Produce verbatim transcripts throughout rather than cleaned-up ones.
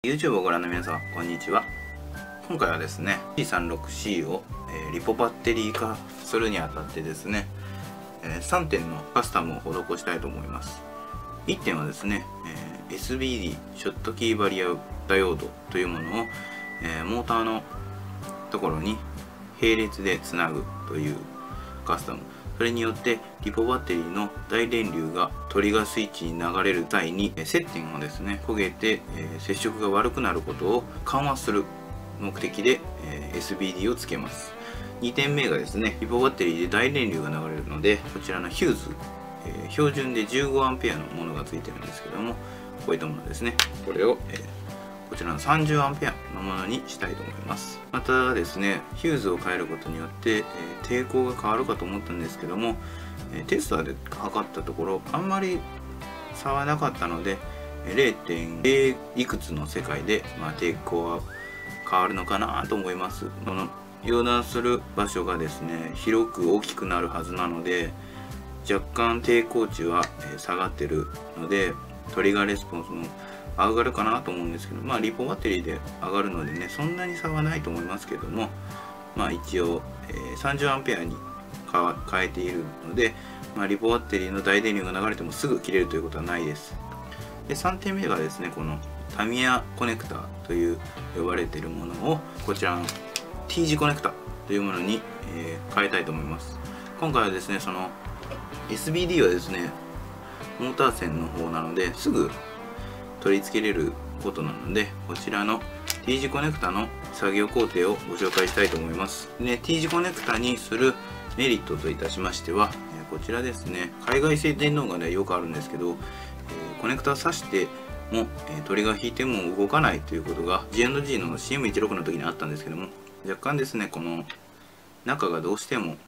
YouTube をご覧の皆さん、こんにちは。今回はですね シーさんじゅうろくシー を、えー、リポバッテリー化するにあたってですね、えー、さんてんのカスタムを施したいと思います。いってんはですね、えー、エスビーディー ショットキーバリアダイオードというものを、えー、モーターのところに並列でつなぐというカスタム。それによってリポバッテリーの大電流がトリガースイッチに流れる際に接点をですね焦げて、えー、接触が悪くなることを緩和する目的で、えー、エスビーディー をつけます。にてんめがですねリポバッテリーで大電流が流れるので、こちらのヒューズ、えー、標準で じゅうごアンペア のものがついてるんですけども、こういったものですね。これを、えーこちらの さんじゅうアンペア のものにしたいと思います。またですね、ヒューズを変えることによって、えー、抵抗が変わるかと思ったんですけども、えー、テスターで測ったところあんまり差はなかったので れいてんれい いくつの世界で、まあ、抵抗は変わるのかなと思います。この溶断する場所がですね広く大きくなるはずなので、若干抵抗値は下がってるのでトリガーレスポンスも上がるかなと思うんですけど、まあリポバッテリーで上がるのでね、そんなに差はないと思いますけども、まあ一応、えー、さんじゅうアンペアに変えているので、まあ、リポバッテリーの大電流が流れてもすぐ切れるということはないです。でさんてんめがですね、このタミヤコネクタという呼ばれているものをこちらの T 字コネクタというものに、えー、変えたいと思います。今回はですね、その エスビーディー はですねモーター線の方なのですぐ取り付けれることなので、こちらの T 字コネクタの作業工程をご紹介したいと思います。で T 字コネクタにするメリットといたしましては、こちらですね、海外製電動ガンではよくあるんですけど、コネクタ挿してもトリガー引いても動かないということが ジーアンドジー の シーエムじゅうろく の時にあったんですけども、若干ですねこの中がどうしても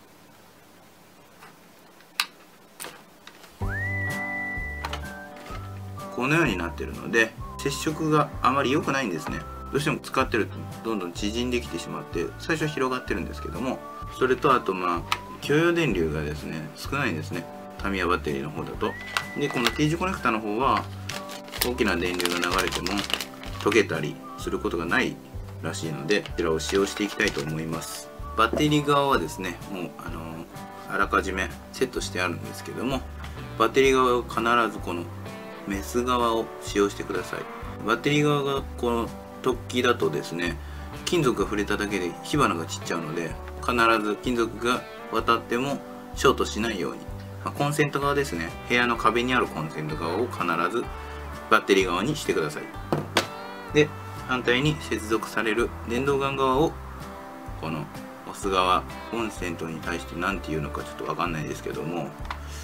このようになっているので接触があまり良くないんですね。どうしても使ってるとどんどん縮んできてしまって最初広がってるんですけども、それとあとまあ許容電流がですね少ないんですね、タミヤバッテリーの方だと。でこの T 字コネクタの方は大きな電流が流れても溶けたりすることがないらしいので、こちらを使用していきたいと思います。バッテリー側はですねもうあのあらかじめセットしてあるんですけども、バッテリー側は必ずこのメス側を使用してください。バッテリー側がこの突起だとですね金属が触れただけで火花が散っちゃうので、必ず金属が渡ってもショートしないように、まあ、コンセント側ですね、部屋の壁にあるコンセント側を必ずバッテリー側にしてください。で反対に接続される電動ガン側をこの押す側、コンセントに対して何て言うのかちょっと分かんないですけども、え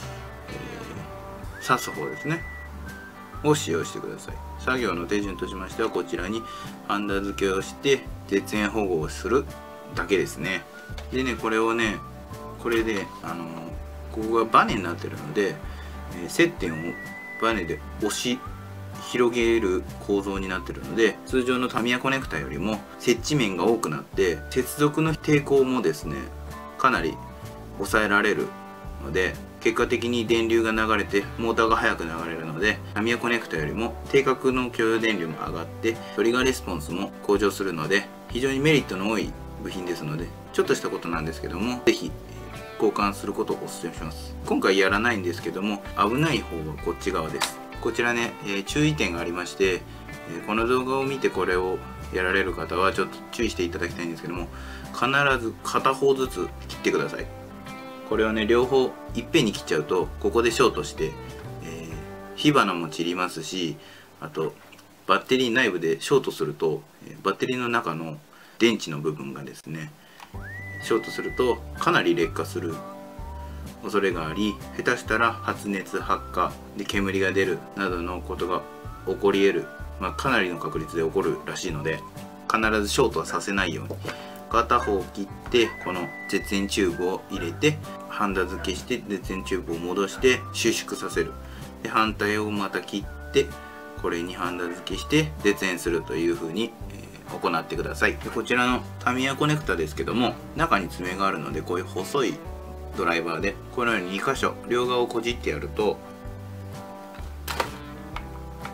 ー、挿す方ですねを使用してください。作業の手順としましては、こちらにハンダ付けをして絶縁保護をするだけですね。でね、これをね、これで、あのー、ここがバネになってるので、えー、接点をバネで押し広げる構造になってるので、通常のタミヤコネクタよりも接地面が多くなって接続の抵抗もですねかなり抑えられるので、結果的に電流が流れてモーターが速く流れるので、タミヤコネクタよりも定格の許容電流も上がってトリガーレスポンスも向上するので、非常にメリットの多い部品ですので、ちょっとしたことなんですけども是非交換することをお勧めします。今回やらないんですけども、危ない方はこっち側です。こちらね、えー、注意点がありまして、えー、この動画を見てこれをやられる方はちょっと注意していただきたいんですけども、必ず片方ずつ切ってください。これをね両方いっぺんに切っちゃうとここでショートして、えー、火花も散りますし、あとバッテリー内部でショートするとバッテリーの中の電池の部分がですねショートするとかなり劣化する恐れがあり、下手したら発熱発火で煙が出るなどのことが起こり得る、まあ、かなりの確率で起こるらしいので、必ずショートはさせないように片方切ってこの絶縁チューブを入れてハンダ付けして絶縁チューブを戻して収縮させる。で反対をまた切ってこれにハンダ付けして絶縁するという風に、えー、行ってください。でこちらのタミヤコネクタですけども、中に爪があるのでこういう細いドライバーでこのようにに箇所両側をこじってやると、は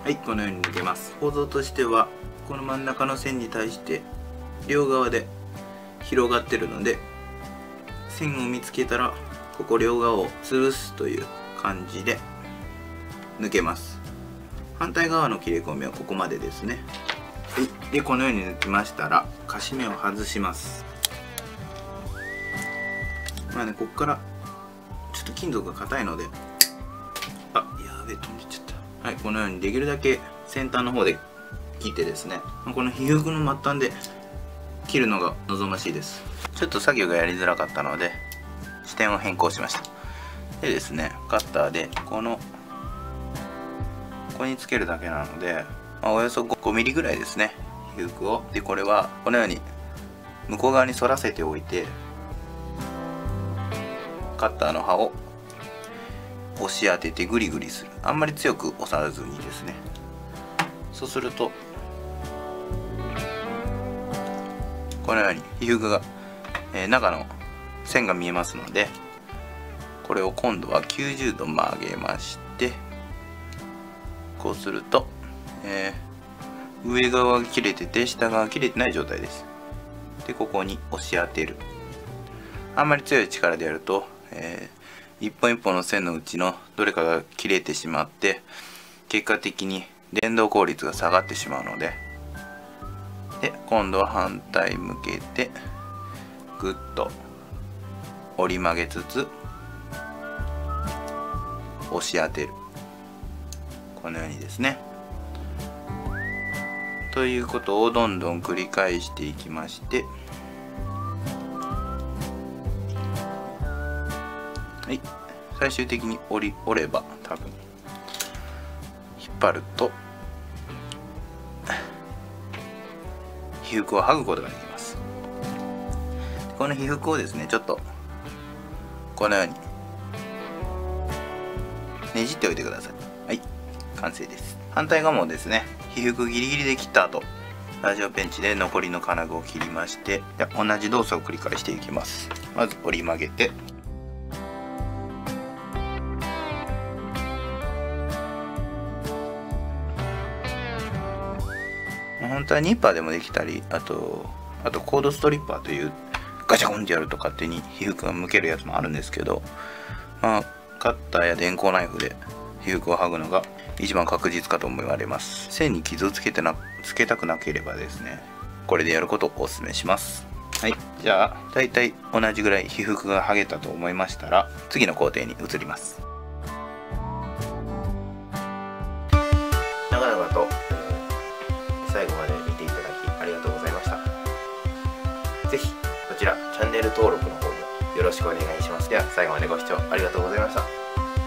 はい、このように抜けます。構造としてはこの真ん中の線に対して両側で広がってるので、線を見つけたらここ両側を潰すという感じで抜けます。反対側の切れ込みはここまでですね。はい、でこのように抜きましたらカシメを外します。まあね、ここからちょっと金属が硬いので、あ、やべえ、飛んでっちゃった。はい、このようにできるだけ先端の方で切ってですね、この被覆の末端で切るのが望ましいです。ちょっと作業がやりづらかったので視点を変更しました。でですね、カッターでこのここにつけるだけなので、まあ、およそごミリぐらいですね、被覆を。でこれはこのように向こう側に反らせておいて、カッターの刃を押し当ててグリグリする。あんまり強く押さずにですね。そうするとこのように被覆が、えー、中の線が見えますので、これを今度はきゅうじゅうど曲げまして、こうすると、えー、上側が切れてて下側が切れてない状態です。でここに押し当てる。あんまり強い力でやると、えー、一本一本の線のうちのどれかが切れてしまって、結果的に連動効率が下がってしまうので、で今度は反対向けてぐっと折り曲げつつ押し当てる。このようにですね。ということをどんどん繰り返していきまして、はい、最終的に折り折れば多分引っ張ると被覆を剥ぐことができます。この被覆をですね、ちょっとこのようにねじっておいてください。はい、完成です。反対側もですね、被覆ギリギリで切った後、ラジオペンチで残りの金具を切りまして、で同じ動作を繰り返していきます。まず折り曲げて、本当はニッパーでもできたり、あとあとコードストリッパーというガチャコンってやると勝手に被覆が剥けるやつもあるんですけど、まあカッターや電光ナイフで被覆を剥ぐのが一番確実かと思われます。線に傷をつけてなつけたくなければですね、これでやることをお勧めします。はい、じゃあだいたい同じぐらい被覆が剥げたと思いましたら、次の工程に移ります。長々と最後まで見ていただきありがとうございました。ぜひこちらチャンネル登録の方もよろしくお願いします。では最後までご視聴ありがとうございました。